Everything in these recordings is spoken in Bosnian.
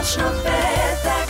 Konačno petak.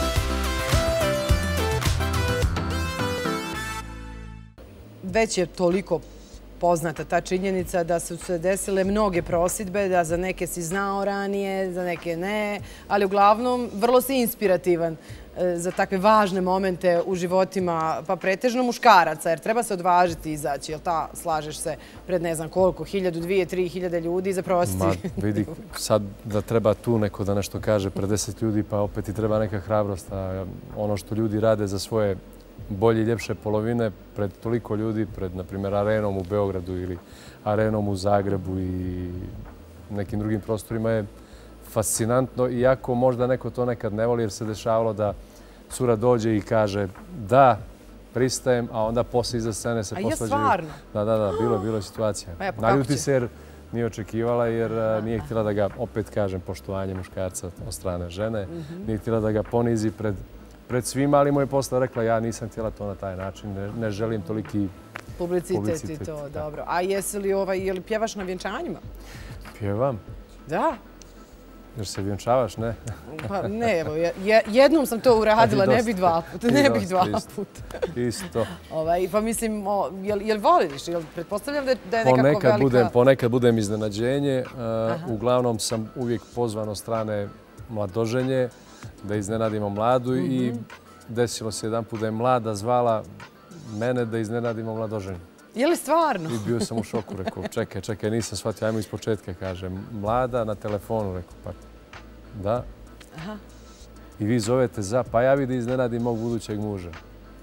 Već je toliko poznata ta činjenica da su se desile mnoge prosudbe, da za neke si znao ranije, za neke ne, ali uglavnom vrlo si inspirativan za takve važne momente u životima, pa pretežno muškaraca, jer treba se odvažiti izaći, jel ta, slažeš se, pred ne znam koliko, 1000, 2000, 3000 ljudi i zaprositi. Ma vidi, sad da treba tu neko da nešto kaže pred 10 ljudi, pa opet i treba neka hrabrost. A ono što ljudi rade za svoje bolje i ljepše polovine pred toliko ljudi, pred, na primjer, arenom u Beogradu ili arenom u Zagrebu i nekim drugim prostorima je fascinantno, iako možda neko to nekad ne voli jer se dešavalo da cura dođe i kaže da, pristajem, a onda poslije iza scene se posvađaju. A je stvarno? Da, bilo je situacija. Naljuti se jer nije očekivala jer nije htjela da ga, opet kažem, poštovanje muškarca od strane žene, nije htjela da ga ponizi pred svima, ali mu je posle rekla ja nisam htjela to na taj način, ne želim toliki publicitet i to, dobro. A jesi li pjevaš na vjenčanjima? Pjevam. Da. Jer se vjenčavaš, ne? Pa ne, evo, jednom sam to uradila, ne bih dva puta. Ne bih dva puta. Isto. Pa mislim, jel voliš? Pretpostavljam da je nekako velika... Ponekad budem iznenađenje. Uglavnom sam uvijek pozvan od strane mladoženje da iznenadimo mladu i desilo se jedan put da je mlada zvala mene da iznenadimo mladoženje. Je li stvarno? I bio sam u šoku, rekao, čekaj, nisam shvatio, ajmo iz početka, kažem. Mlada na telefonu, rekao, pa da. I vi zovete za, pa ja da iznenadim mog budućeg muža.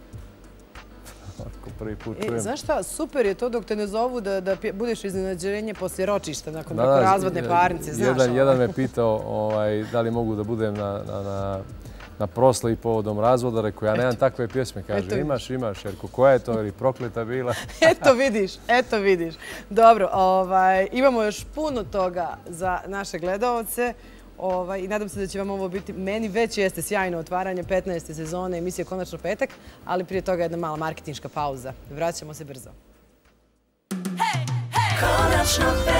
Ako prvi put čujem. Znaš šta, super je to dok te ne zovu da budeš iznenađenje poslije ročišta, nakon razvodne parnice, znaš. Jedan me pitao da li mogu da budem na proslavi povodom razvoda, rekao, ja nemam takve pjesme, kaže, imaš, Jerko, koja je to, ili prokleta bila? Eto vidiš. Dobro, imamo još puno toga za naše gledaoce i nadam se da će vam ovo biti, meni već jeste sjajno otvaranje 15. sezone emisije Konačno petak, ali prije toga jedna mala marketinška pauza. Vraćamo se brzo. Konačno petak.